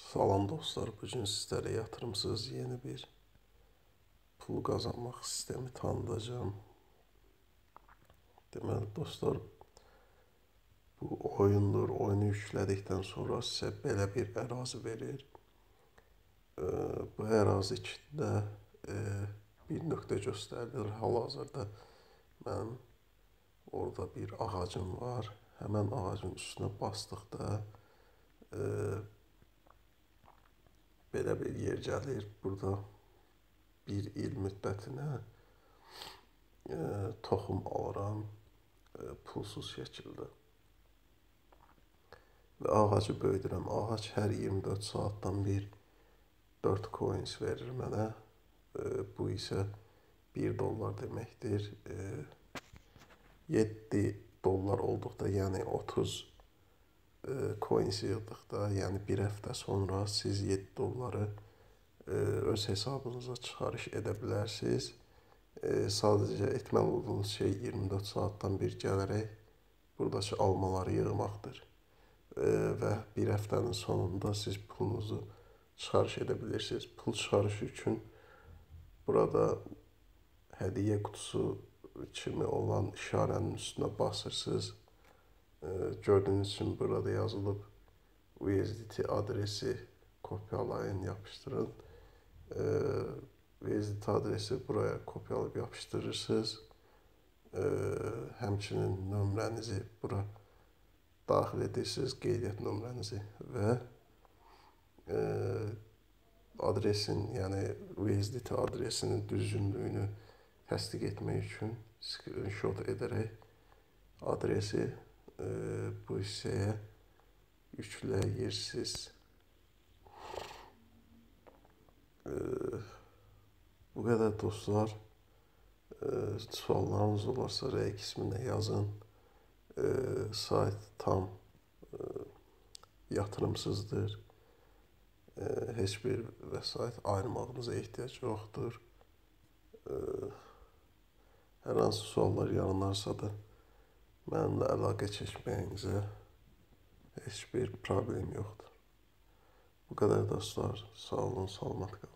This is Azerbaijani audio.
Salam dostlar, bugün sizlere yatırımsız yeni bir pul kazanmaq sistemi tanıdacağım. Deməli dostlar, bu oyundur. Oyunu yüklədikdən sonra sizə belə bir ərazi verir. Bu ərazi içində bir nöqtə göstərilir. Hal-hazırda mənim orada bir ağacım var. Həmən ağacın üstünə basdıqda belə bir yer gəlir. Burada bir il müddətinə toxum alıram pulsuz şəkildə və ağacı böyüdürəm. Ağac hər 24 saatdan bir 4 coins verir mənə. Bu isə 1 dollar deməkdir. 7 dollar olduqda, yəni 30 coins yığdıqda, yəni bir həftə sonra siz 7 dolları öz hesabınıza çıxarış edə bilərsiniz. Sadəcə etməli olduğunuz şey 24 saatdan bir gələrək buradakı almaları yığmaqdır. Və bir həftənin sonunda siz pulunuzu çıxarış edə bilirsiniz. Pul çıxarışı üçün burada hədiyyə qutusu kimi olan işarənin üstünə basırsınız. Gördüyünüz kimi burada yazılıb USDT adresi kopyalayın, yapıştırın. USDT adresi buraya kopyalayıb yapışdırırsınız. Həmçinin nömrənizi bura daxil edirsiniz, qeydiyyat nömrənizi və adresin, yəni USDT adresinin düzgünlüyünü təsdiq etmək üçün screenshot edərək adresi bu hissəyə yükləyirsiniz. Bu qədər dostlar. Suallarınız olarsa rəy qisminə yazın. Sayt tam yatırımsızdır. Heç bir vəsait ayırmağınıza ehtiyac yoxdur. Hər hansı suallar yaranarsa da mənimlə əlaqə çəkməyinizə heç bir problem yoxdur. Bu qədər dostlar. Sağ olun, salamat qalın.